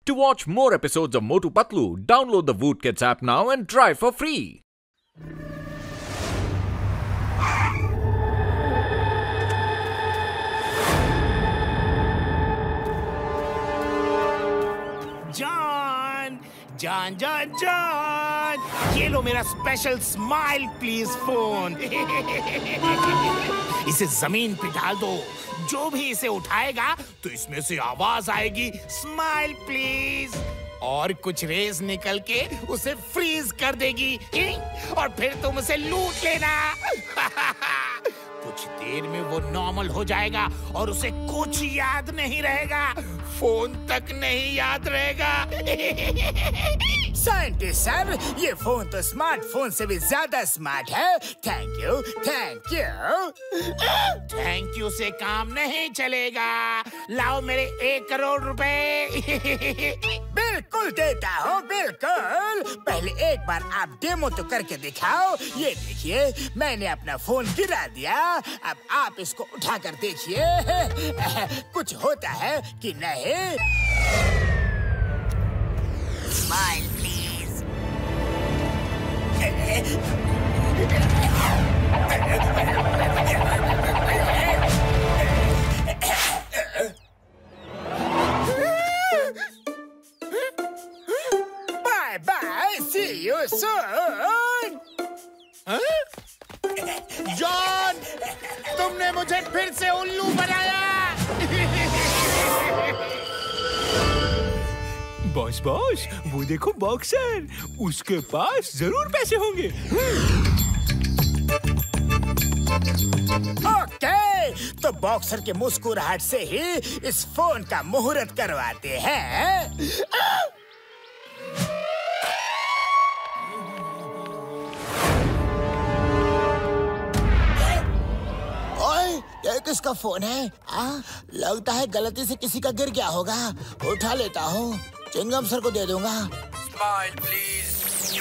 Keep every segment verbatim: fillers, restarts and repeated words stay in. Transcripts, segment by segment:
To watch more episodes of Motu Patlu, download the Voot Kids app now and try for free. John, John, John, John, ये लो मेरा special smile please phone. इसे जमीन पे डाल दो, जो भी इसे उठाएगा तो इसमें से आवाज आएगी स्माइल प्लीज, और कुछ रेज निकल के उसे फ्रीज कर देगी और फिर तुम उसे लूट लेना। कुछ देर में वो नॉर्मल हो जाएगा और उसे कुछ याद नहीं रहेगा, फोन तक नहीं याद रहेगा। साइंटिस्ट सर, ये फोन तो स्मार्टफोन से भी ज्यादा स्मार्ट है। Thank you, thank you. Thank you से काम नहीं चलेगा, लाओ मेरे एक करोड़ रुपए। बिल्कुल देता हूँ, बिल्कुल। पहले एक बार आप डेमो तो करके दिखाओ। ये देखिए, मैंने अपना फोन गिरा दिया, अब आप इसको उठा कर देखिए कुछ होता है कि नहीं। Smile please. Bye bye, see you soon. John, तुमने मुझे फिर से उल्लू बनाया। बॉस बॉस, वो देखो बॉक्सर, उसके पास जरूर पैसे होंगे। ओके, तो बॉक्सर के मुस्कुराहट से ही इस फोन का मुहूर्त करवाते हैं। ये किसका फोन है? आ? लगता है गलती से किसी का गिर गया होगा। उठा लेता हूँ, चिंगम सर को दे दूंगा। Smile please.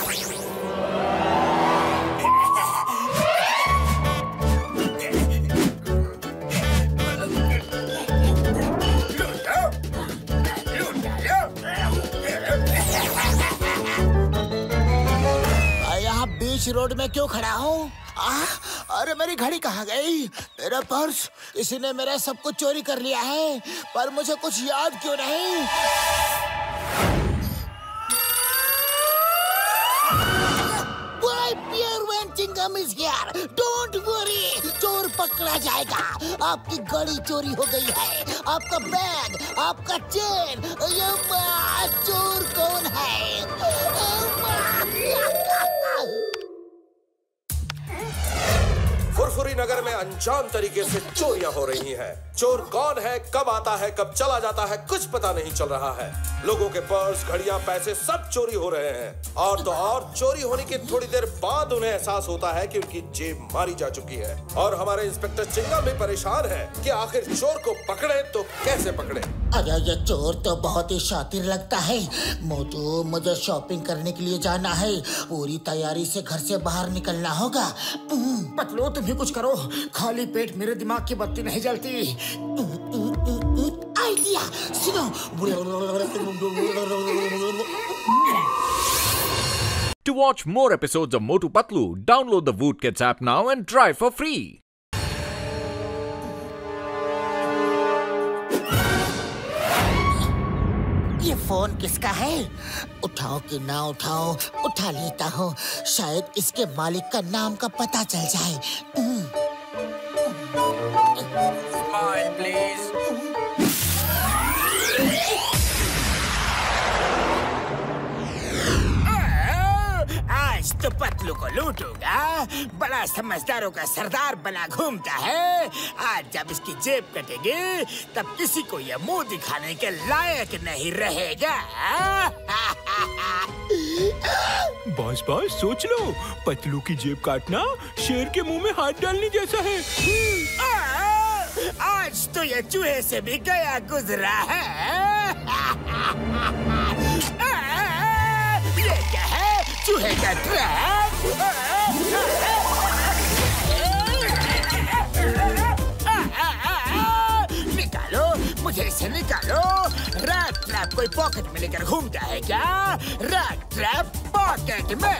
यहाँ बीच रोड में क्यों खड़ा हूँ? अरे मेरी घड़ी कहाँ गई? मेरा पर्स, किसी ने मेरा सब कुछ चोरी कर लिया है, पर मुझे कुछ याद क्यों नहीं? Chingum is here, don't worry, चोर पकड़ा जाएगा। आपकी घड़ी चोरी हो गई है, आपका बैग, आपका चेन। ये चोर कौन है? फुरफुरी नगर में अनजान तरीके से चोरियां हो रही हैं। चोर कौन है, कब आता है, कब चला जाता है, कुछ पता नहीं चल रहा है। लोगों के पर्स, घड़ियां, पैसे सब चोरी हो रहे हैं। और तो और चोरी होने की थोड़ी देर बाद उन्हें एहसास होता है कि उनकी जेब मारी जा चुकी है। और हमारे इंस्पेक्टर चिंगम भी परेशान है कि आखिर चोर को पकड़े तो कैसे पकड़े। अरे ये चोर तो बहुत ही शातिर लगता है। मोटू, मुझे शॉपिंग करने के लिए जाना है, पूरी तैयारी से घर से बाहर निकलना होगा। पतलू, तुम ही कुछ करो, खाली पेट मेरे दिमाग की बत्ती नहीं जलती। आइडिया सुनो। To watch more episodes of Motu Patlu, download the Voot Kids app now and try for free. ये फोन किसका है? उठाओ कि ना उठाओ, उठा लेता हूँ, शायद इसके मालिक का नाम का पता चल जाए। Smile please. आज तो पतलू को लूटूंगा। बड़ा समझदारों का सरदार बना घूमता है। आज जब इसकी जेब कटेगी तब किसी को ये मुंह दिखाने के लायक नहीं रहेगा। बॉस बॉस, सोच लो, पतलू की जेब काटना शेर के मुंह में हाथ डालने जैसा है। आज तो ये चूहे से भी गया गुजरा है। ये क्या है? चूहे का ट्रैप। निकालो, मुझे से निकालो। रैट ट्रैप कोई पॉकेट में लेकर घूमता है क्या? रैट ट्रैप पॉकेट में।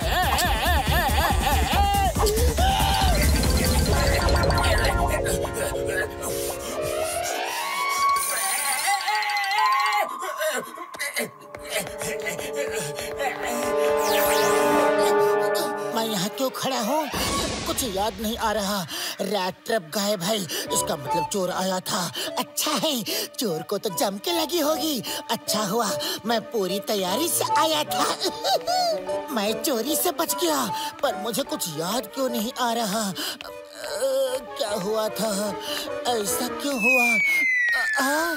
मैं यहाँ क्यों खड़ा हूँ? कुछ याद नहीं आ रहा। रैट ट्रैप गायब है, इसका मतलब चोर आया था। अच्छा है, चोर को तो जम के लगी होगी। अच्छा हुआ मैं पूरी तैयारी से आया था। मैं चोरी से बच गया, पर मुझे कुछ याद क्यों नहीं आ रहा। आ, क्या हुआ था? ऐसा क्यों हुआ? आ, आ?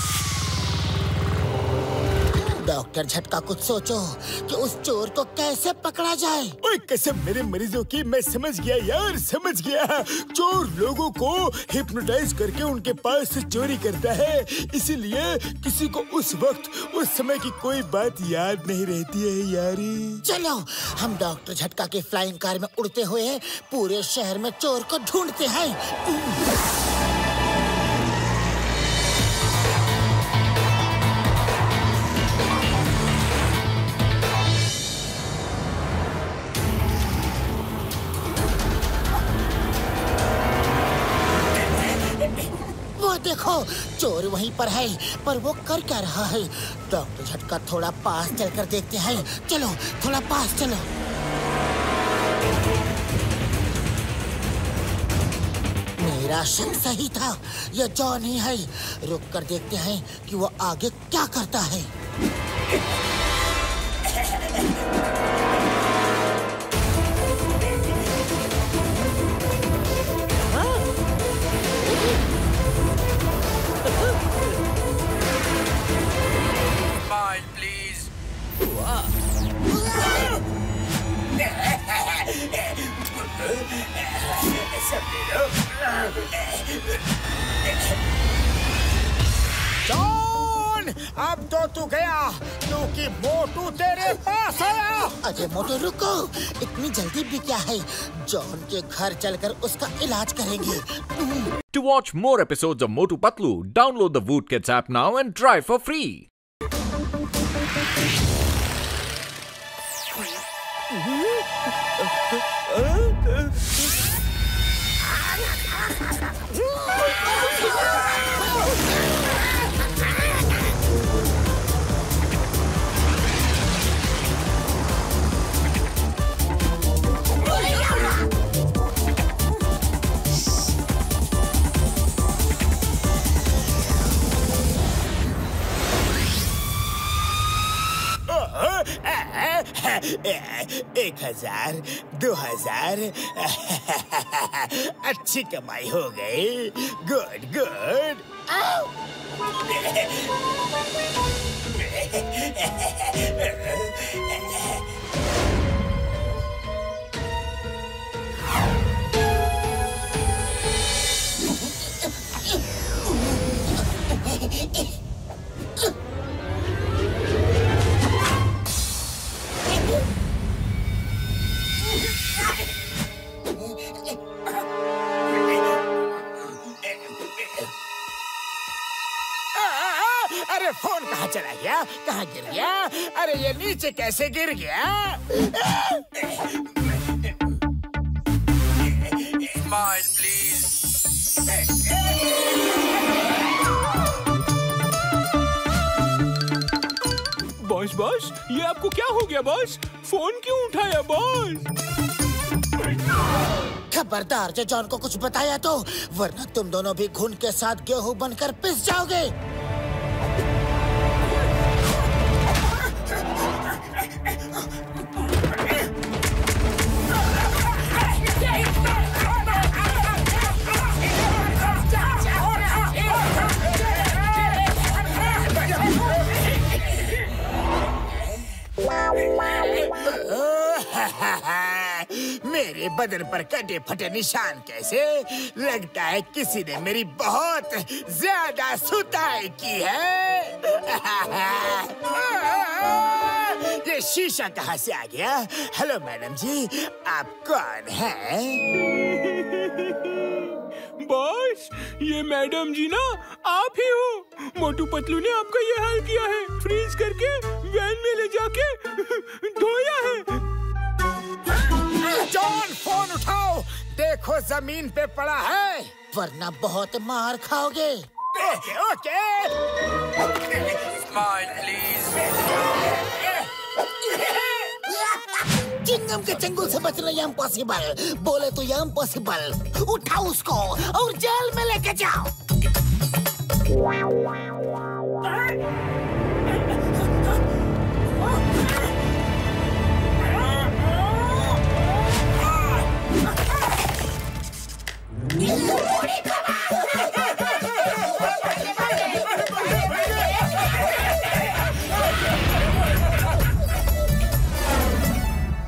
डॉक्टर झटका, कुछ सोचो कि उस चोर को कैसे पकड़ा जाए। ओए कसम मेरे मरीजों की, मैं समझ गया यार, समझ गया। चोर लोगों को हिप्नोटाइज करके उनके पास से चोरी करता है, इसीलिए किसी को उस वक्त उस समय की कोई बात याद नहीं रहती है यारी। चलो हम डॉक्टर झटका के फ्लाइंग कार में उड़ते हुए पूरे शहर में चोर को ढूंढते हैं। देखो चोर वहीं पर है, पर वो कर क्या रहा है? डॉक्टर झटका थोड़ा पास चलकर देखते हैं। चलो थोड़ा पास चलो। मेरा शक सही था, ये जॉन ही है। रुक कर देखते हैं कि वो आगे क्या करता है। जॉन, अब तो तू गया, क्योंकि मोटू तेरे पास आया। अरे मोटू रुको, इतनी जल्दी भी क्या है? जॉन के घर चलकर उसका इलाज करेंगे। To watch more episodes of Motu Patlu, download the Voot Kids app now and try for free. एक हजार, दो हजार, अच्छी कमाई हो गई। Good good. अरे फोन कहाँ चला गया? कहाँ गिर गया? अरे ये नीचे कैसे गिर गया? Smile, please. बॉस बॉस, ये आपको क्या हो गया बॉस? फोन क्यों उठाया बॉस? खबरदार, जो जॉन को कुछ बताया तो, वरना तुम दोनों भी घुन के साथ गेहूं बनकर पिस जाओगे। मेरे बदन पर कटे फटे निशान कैसे? लगता है किसी ने मेरी बहुत ज्यादा सुताई की है। ये शीशा कहाँ से आ गया? हेलो मैडम जी, आप कौन हैं? बॉस, ये मैडम जी ना आप ही हो। मोटू पतलू ने आपका ये हाल किया है, फ्रीज करके वैन में ले जाके धोया है। जॉन, फोन उठाओ, देखो जमीन पे पड़ा है, वरना बहुत मार खाओगे। Okay okay. Smile, please. Chingum के चंगुल से बचना ये इम्पॉसिबल, बोले तो ये इम्पॉसिबल। उठाओ उसको और जेल में लेके जाओ।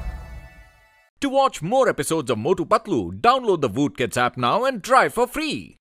To watch more episodes of Motu Patlu, download the Voot Kids app now and try for free.